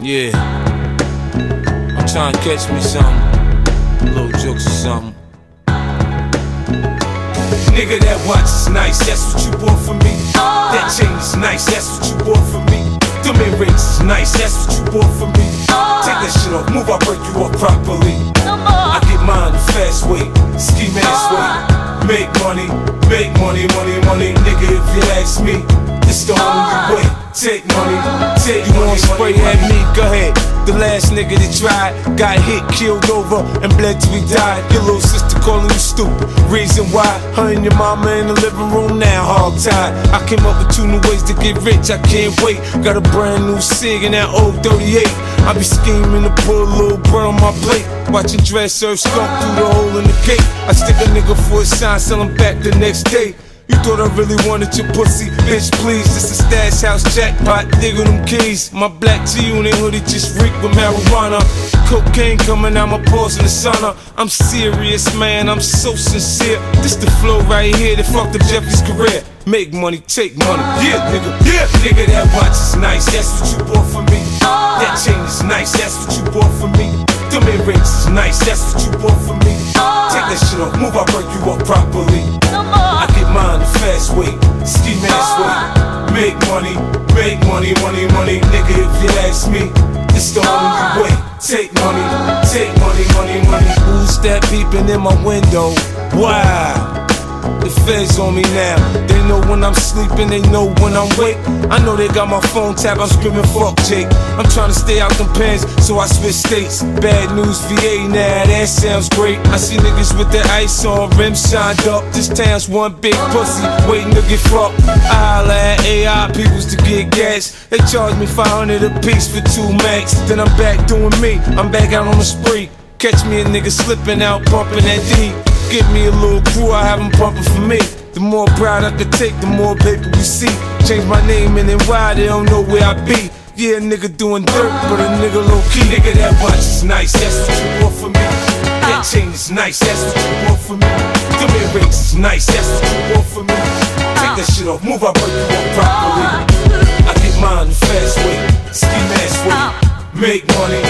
Yeah, I'm trying to catch me something, little jokes or something. Nigga, that watch is nice, that's what you bought for me. That chain is nice, that's what you bought for me. Them earrings is nice, that's what you bought for me. Take that shit off, move, I'll break you up properly. I get mine the fast way, ski mask way. Make money, money, nigga, if you ask me. It's the only way. Take money, take you money. You wanna spray at me? Go ahead. The last nigga that tried got hit, killed over, and bled till he died. Your little sister calling you stupid. Reason why? Her and your mama in the living room now, hog tied. I came up with 2 new ways to get rich. I can't wait. Got a brand new cig in that old 38. I be scheming to put a little bread on my plate. Watching dress serve skunk through the hole in the cake. I stick a nigga for a sign, sell him back the next day. You thought I really wanted your pussy? Bitch, please, this a stash house jackpot, dig with them keys. My black G-Unit hoodie just reek with marijuana. Cocaine coming out my pores in the sauna. I'm serious, man, I'm so sincere. This the flow right here that fucked up Jeffrey's career. Make money, take money, yeah, nigga, yeah. Nigga, that watch is nice, that's what you bought for me. That chain is nice, that's what you bought for me. Them earrings is nice, that's what you bought for me. Take that shit off, move, I'll break you up properly. I get mine the fast way, ski mask way. Make money, money, nigga, if you ask me. It's the only way. Take money, money. Who's that peeping in my window? Wow. The feds on me now. They know when I'm sleeping, they know when I'm awake. I know they got my phone tapped, I'm screaming fuck Jake. I'm trying to stay out them pens, so I switch states. Bad news VA now, that sounds great. I see niggas with their ice on, rims shined up. This town's one big pussy, waiting to get fucked. I holla at AI peoples to get gas. They charge me 500 a piece for 2 max. Then I'm back doing me, I'm back out on the spree. Catch me a nigga slipping out, pumping that D. Give me a little crew, I have them pumping for me. The more pride I could take, the more paper we see. Change my name and then why they don't know where I be. Yeah, a nigga doing dirt, but a nigga low key. Nigga, that watch is nice, that's what you bought for me. That chain is nice, that's what you bought for me. Them earrings is nice, that's what you bought for me. Take that shit off, move, I'll break you up properly. I get mine the fast way, ski mask way. Make money,